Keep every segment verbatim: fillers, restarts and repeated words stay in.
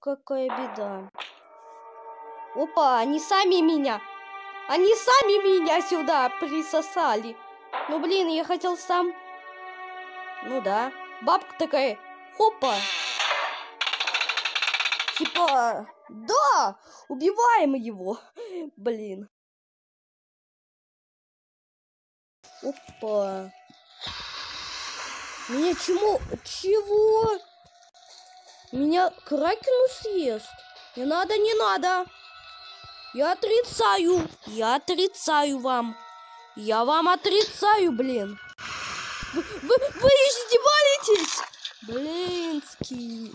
какая беда. Опа, они сами меня. Они сами меня сюда присосали. Ну, блин, я хотел сам. Ну да. Бабка такая, хопа. Типа, да, убиваем его. Блин. Опа. Меня чему? Чего? Меня кракену съест? Не надо, не надо. Я отрицаю. Я отрицаю вам. Я вам отрицаю, блин. Вы, вы, вы издеваетесь? Блинский.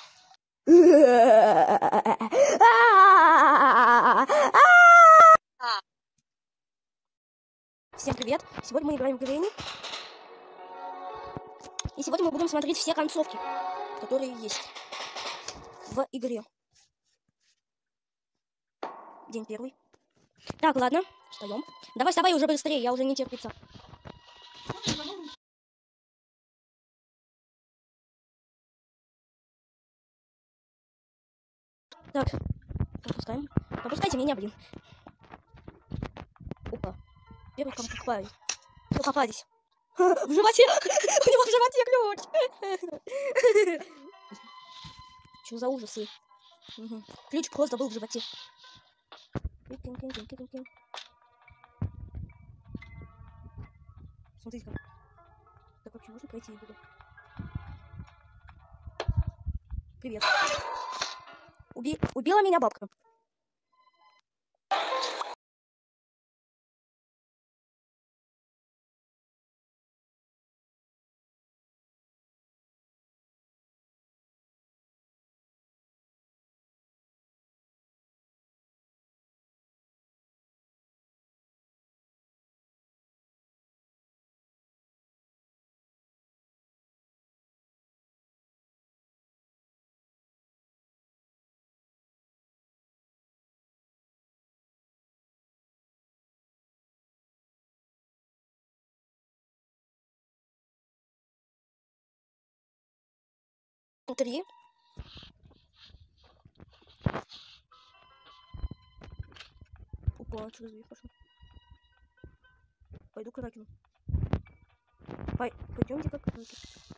Всем привет. Сегодня мы играем в Гренни. И сегодня мы будем смотреть все концовки, которые есть в игре. День первый. Так, ладно, встаем. Давай, вставай уже быстрее, я уже не терпится. Так, пропускаем. Пропускайте меня, блин. Опа. Первый кому попались. Все, попались. В животе! У него в животе ключ! Что за ужасы? Угу. Ключ просто был в животе. Смотрите как. Так вообще можно пройти и буду. Привет. Уби... Убила меня бабка. Три. Опа, через дверь пошел. Пойду к Ракину. Пой... Пойдемте как Ракин.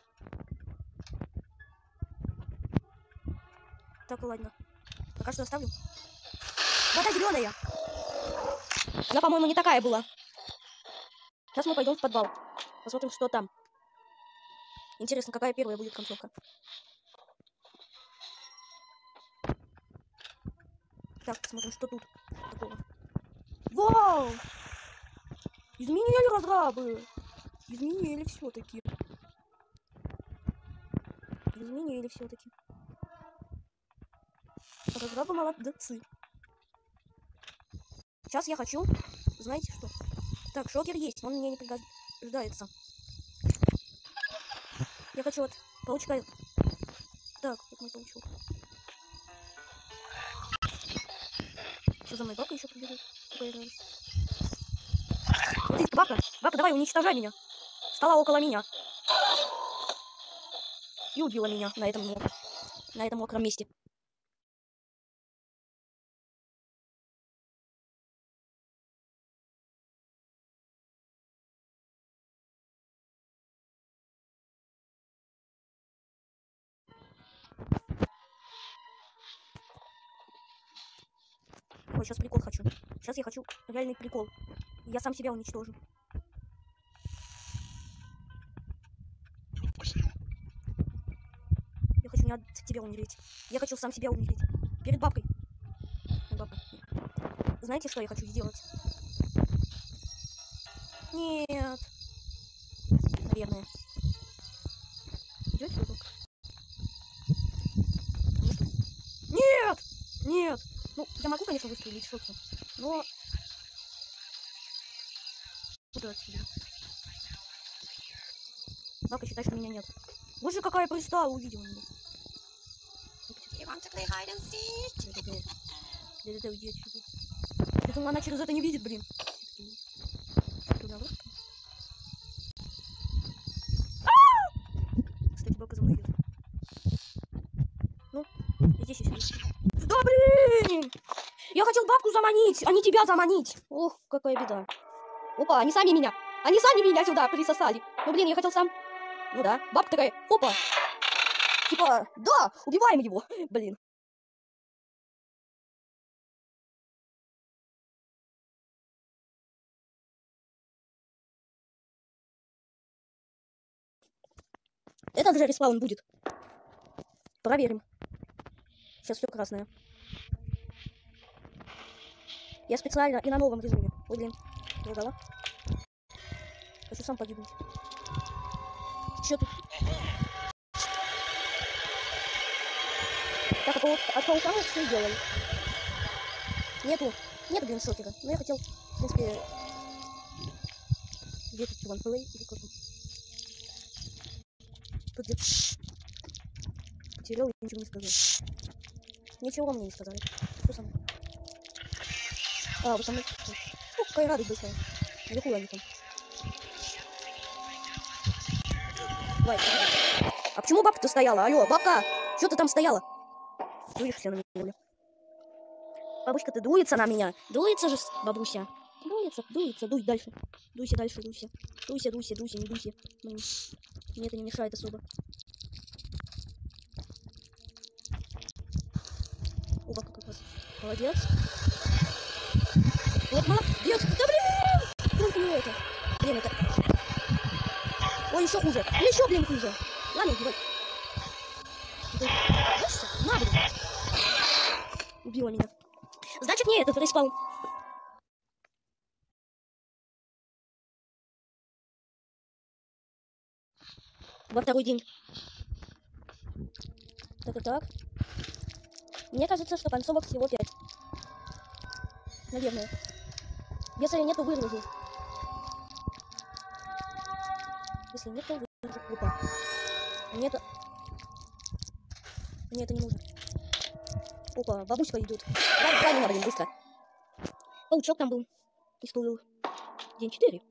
Так, ладно. Пока что оставлю. Вот та зеленая. Она, по-моему, не такая была. Сейчас мы пойдем в подвал. Посмотрим, что там. Интересно, какая первая будет концовка. Так, посмотрим, что тут такого. Вау! Изменили разрабы! Изменили все-таки. Изменили все-таки. Разрабы молодцы. Сейчас я хочу... Знаете что? Так, шокер есть, он мне не пригождается. Я хочу вот паучка. Так, вот мой паучок. Что за мной бабка еще прибежит? Появилась. Смотрите, бабка, бабка, давай, уничтожай меня. Стала около меня. И убила меня на этом, на этом мокром месте. Ой, сейчас прикол хочу. Сейчас я хочу реальный прикол. Я сам себя уничтожу. Я хочу не от тебя умереть. Я хочу сам себя умереть. Перед бабкой. Бабка. Знаете, что я хочу сделать? Нет. Наверное. Идёт бабка? Нет! Нет! Ну, я могу, конечно, выстрелить шотом, но... Куда отсюда? Бабка считает, что меня нет. Вот же какая пристала, увидела меня. Да-да-да, уйди отсюда. Я думаю, она через это не видит, блин. Кстати, бабка за мной идет. Ну, я здесь есть. Да блин! Я хотел бабку заманить, а не тебя заманить. Ох, какая беда. Опа, они сами меня. Они сами меня сюда присосали. Ну блин, я хотел сам. Ну да, бабка такая, опа. Типа, да, убиваем его. Блин. Этот же респаун будет. Проверим. Сейчас все красное. Я специально и на новом режиме. Ой, блин. Другого. Хочу сам погибнуть. Че тут? Так, а, паук, а паука мы все сделали. Нету. Нету, блин, шокера. Но я хотел, в принципе... Где тут ванплей или как он? Тут где... Потерял и ничего не сказал. Ничего мне не сказали. Что со мной? А, вот со мной... О, какая радость большая. Наверху они там. Давай, давай. А почему бабка-то стояла? Алло, бабка! Что ты там стояла? Дуешься на меня. Бабушка-то дуется на меня. Дуется же, бабуся. Дуется, дуется, дуй дальше. Дуйся дальше, дуйся. Дуйся, дуйся, дуйся, не дуйся. Мне, мне это не мешает особо. О, бабка как раз. Молодец. Вот, молодец. Да блин! Только не это. Блин, это... Ой, еще хуже. Еще, блин, хуже. Ладно, убивай. Дашься? На, блин. Убила меня. Значит, не этот респаун. Во второй день. Так и так. Мне кажется, что концовок всего пять. Наверное. Если нет, то выложу. Если нет, то выложу. Опа. Нет. Мне это не нужно. Опа, бабуська идет. Дай, дай меня, блин, быстро. Паучок там был. Исполнил. День четыре.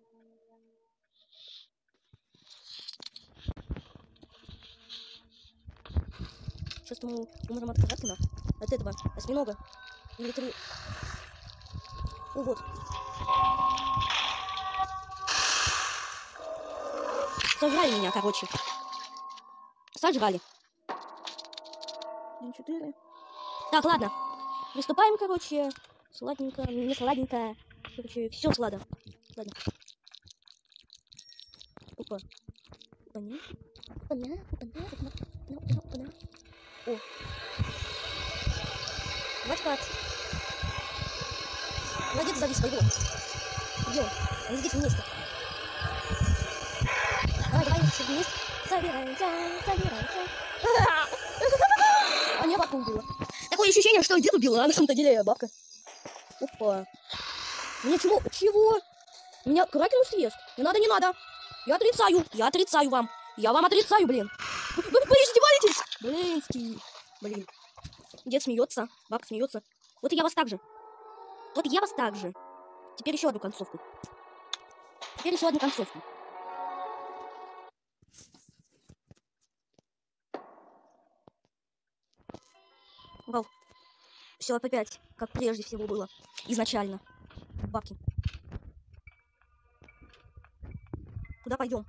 Сейчас мы умрем от каракуна. От этого осьминога. Или три. О, вот. Сожрали меня, короче. Сожрали. День четыре. Так, ладно. Приступаем, короче. Сладенько, не сладенько. Короче, все сладо. Ладно. Опа. Опа-на. Опа-на. Опа-на. Опа-на. Опа-на. О. Вачкац. Молодец, зови своего. Где он? Они здесь вместе. Давай, давай, все вместе. Собираемся, собираемся. А меня бабка убила. Такое ощущение, что дед убила, а на самом-то деле бабка. Опа. Мне чего? Чего? Меня кракен съест. Не надо, не надо. Я отрицаю. Я отрицаю вам. Я вам отрицаю, блин. Вы, вы, вы издеваетесь? Блинский. Блин. Дед смеется. Бабка смеется. Вот и я вас так же. Вот я вас так же. Теперь еще одну концовку. Теперь еще одну концовку. Вау. Все опять, как прежде всего было. Изначально. Бабки. Куда пойдем?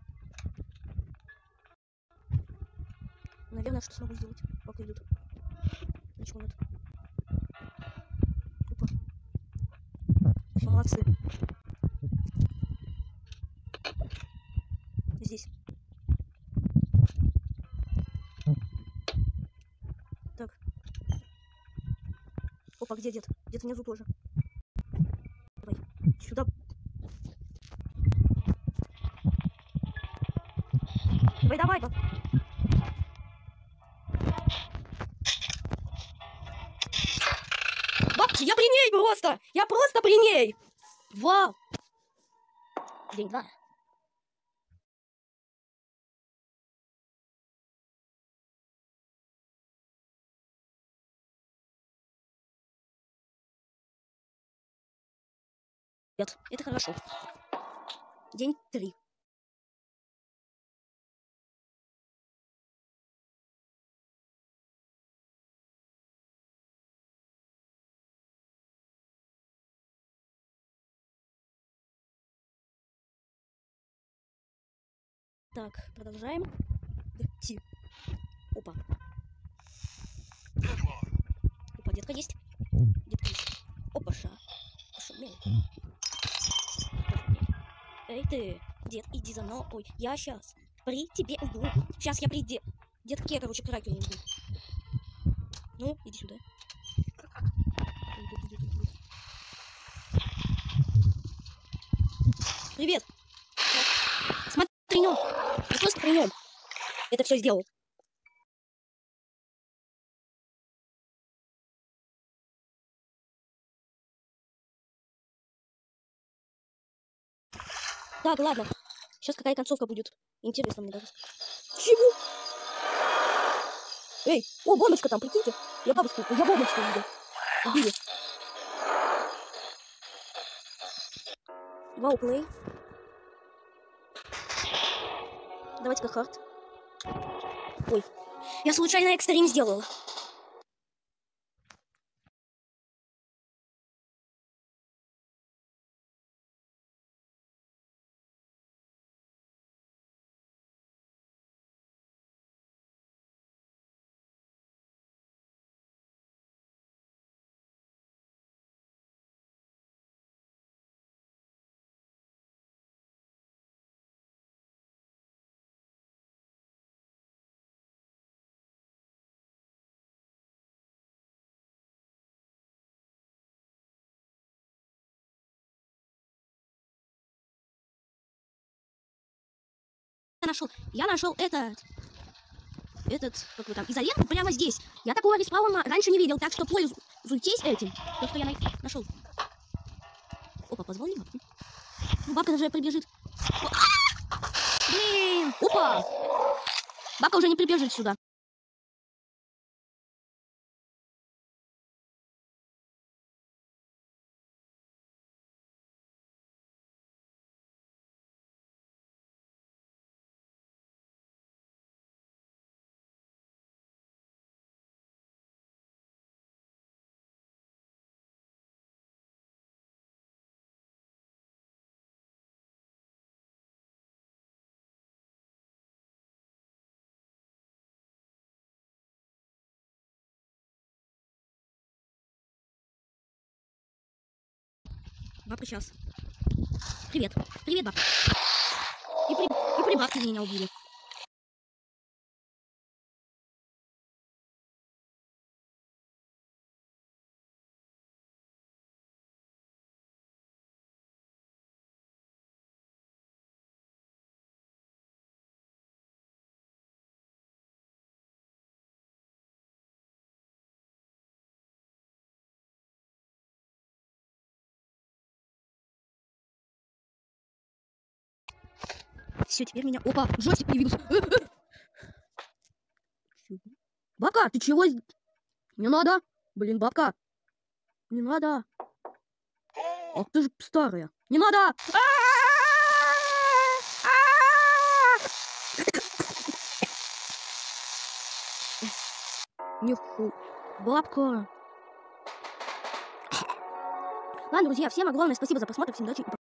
Наверное, что смогу сделать, пока идут. Ничего нет. Опа. Все, молодцы. Здесь. Так. Опа, где дед? Дед внизу тоже. Давай. Сюда. Давай, давай, баб. Бабки, я при ней просто! Я просто при ней! Вау! День два. Нет, это хорошо. День три. Так, продолжаем. Идти. Опа. Опа, детка есть. Детка есть. Опа, ша. Пошумел. Эй ты, дед, иди за мной. Ой, я сейчас при тебе уйду. Сейчас я приду. Детки, я, короче, к раку не уйду. Ну, иди сюда. Привет. Смотри, при нем. Я просто при нем. Это все сделал. Так, ладно. Сейчас какая концовка будет. Интересно мне даже. Чего? Эй, о, бомбочка там, прикиньте. Я бабушку, я бомбочку видел. Убили. Вау, плей. Давайте-ка хард. Ой, я случайно экстрим сделал. Я нашел, я нашел этот, этот, какой там, изоленту прямо здесь. Я такого респауна раньше не видел, так что пользуйтесь этим. То, что я нашел. Опа, позвони. Ну, бабка даже прибежит. Блин, опа! Бабка уже не прибежит сюда. Бабка сейчас. Привет. Привет, бабка. И при, и при бабке меня убили. Все, теперь меня... Опа, джойстик появился. Бабка, ты чего? Не надо. Блин, бабка. Не надо. Ах ты же старая. Не надо. Нихуя. Бабка. Ладно, друзья, всем огромное спасибо за просмотр. Всем удачи.